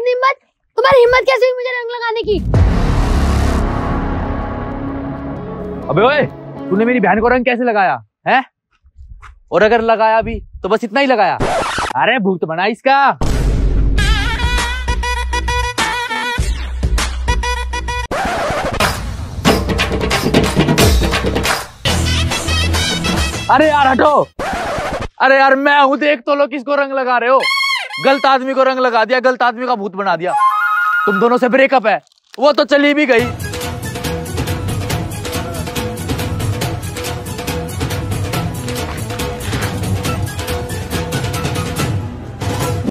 तुम्हारी हिम्मत कैसे हुई मुझे रंग लगाने की? अबे ओए, तूने मेरी बहन को रंग कैसे लगाया है? और अगर लगाया भी तो बस इतना ही लगाया? अरे भूत बना इसका। अरे यार हटो। अरे यार मैं हूं, देख तो लो किसको रंग लगा रहे हो। गलत आदमी को रंग लगा दिया, गलत आदमी का भूत बना दिया। तुम दोनों से ब्रेकअप है, वो तो चली भी गई।